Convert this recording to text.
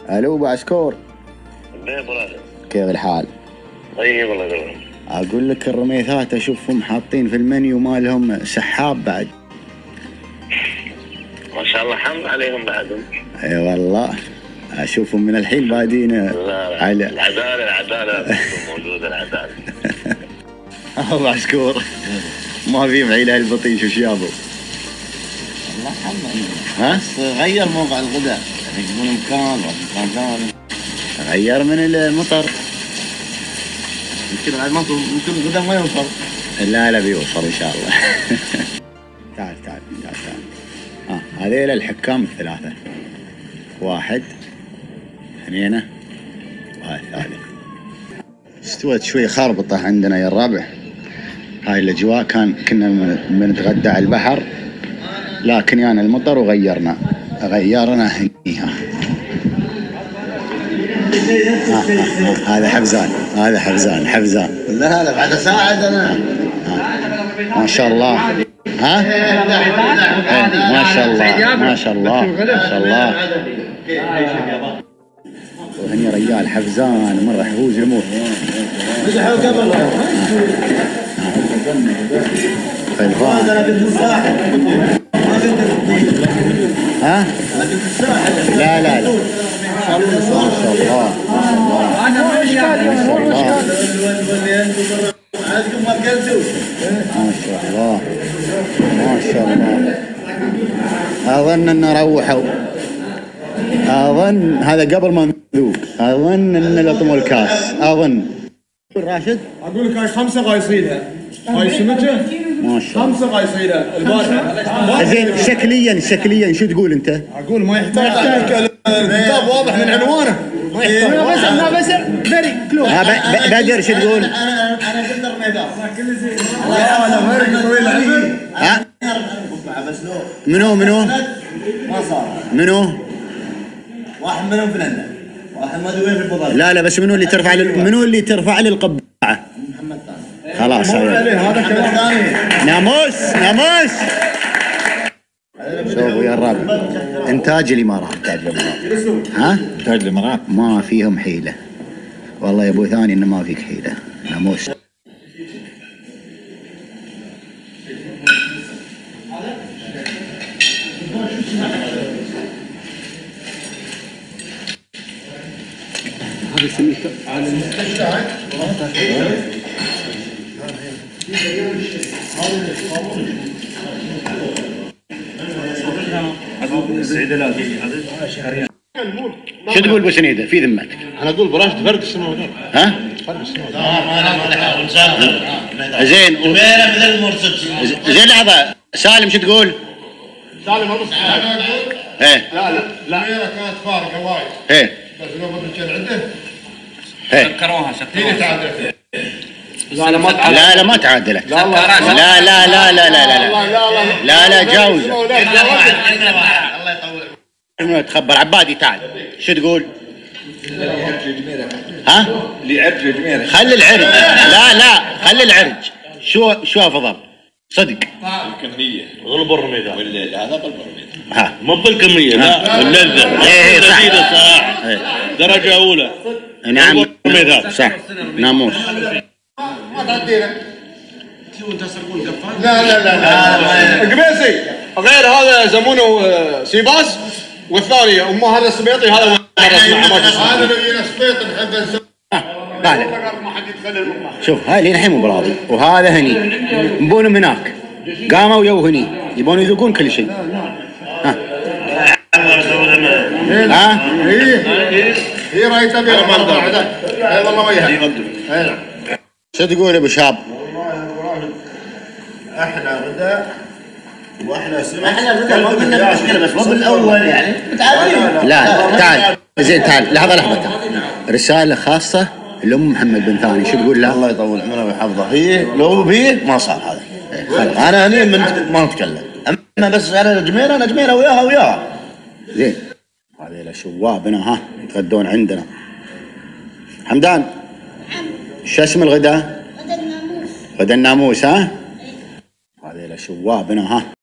الو ابو عسكور. ابو كيف الحال؟ طيب والله تمام. اقول لك الرميثات اشوفهم حاطين في المنيو مالهم سحاب بعد. ما شاء الله حمد عليهم بعدهم. اي والله اشوفهم من الحين بادين. لا على العداله موجوده العداله. ابو عسكور ما في معيله البطيش وش يابو؟ والله حمد. ها؟ بس غير موقع الغداء، يعني يجيبون مكان مكان ثاني. غير من المطر. يمكن بعد ممكن الغداء ما يوصل. لا بيوصل ان شاء الله. تعال هذيل الحكام الثلاثة، واحد اثنين وهاي الثالث. استوت شوي خربطة عندنا يا الربع. هاي الاجواء كنا بنتغدى على البحر، لكن يعني المطر وغيرنا هنيها. هذا حفزان. لا بعد اساعد انا. ما شاء الله. ها؟ ما شاء الله. وهني رجال حفزان مرة حفوز الموت. ها؟ لا ما شاء الله. ما شاء الله. اظن ان روحوا. اظن هذا قبل ما نذوق. اظن ان لطموا الكاس. اظن راشد اقول لك هاي 5 غايصينها. هاي سمكه ما شاء الله 5 غايصينها البارحه. زين شكليا شو تقول انت؟ اقول ما يحتاج الكتاب واضح من عنوانه. ما يحتاج بس فيري كلوز. بدر شو تقول؟ انا قلت رميدان. لا طويل. ها؟ بس لو منو؟ ما صار. منو؟ واحد منهم في لندن، واحد ما ادري وين في البضاعة. لا بس منو اللي ترفع لي القبعة؟ محمد ثاني. خلاص هذا محمد ثاني. ناموس. شوفوا يا الربع، انتاج الامارات. ها؟ انتاج الامارات ما فيهم حيلة والله يا ابو ثاني، انه ما فيك حيلة. ناموس. شو تقول ابو سنيده في ذمتك؟ انا اقول براشد فرق السماء والارض. ها؟ فرق السماء ما زين مثل المرسل. زين لحظه، سالم شو تقول؟ سالم ونص. ايه لا كانت فارقه وايد. ايه بس لو ما كان عنده سكروها هي تعادلت. لا ما تعادلت. لا جاوز. الله يطول. تخبر عبادي تعال. شو تقول؟ ها؟ اللي عرج جميله. خلي العرج. لا خلي العرج. شو افضل؟ صدق. الكميه غلب الرميدان. هذا غلب الرميدان. ها مو بالكميه، لا باللذه. ايه صح. جديده صراحه. درجه اولى. نعم الرميدان. صح. ناموس. ما تعدينا. لا قبيسي غير هذا يسمونه سيباس، والثاني هذا السبيطي هذا هذا اللي سبيط نحب نسوي. ما حد يدخل المطبخ. شوف هاي الحين مو براضي، وهذا هني نبونهم هناك، قاموا يو هني يبون يذوقون كل شيء. ها؟ هي رايته بيها اي والله ما يهدي. شو تقول يا ابو شاب؟ احلى غداء واحلى سمك. احلى غداء ما قلنا مشكله، بس مو بالاول يعني متعادلين. لا تعال زين تعال لحظه تعال. رساله خاصه لام محمد بن ثاني، شو تقول له؟ الله يطول عمره ويحفظه. هي لو بيه ما صار هذا. انا هني ما نتكلم، اما بس انا جميره وياها. زين هذيلا شوابنا ها يتغدون عندنا. حمدان شو اسم الغداء؟ غدا الناموس. ها؟ هذيلا شوابنا ها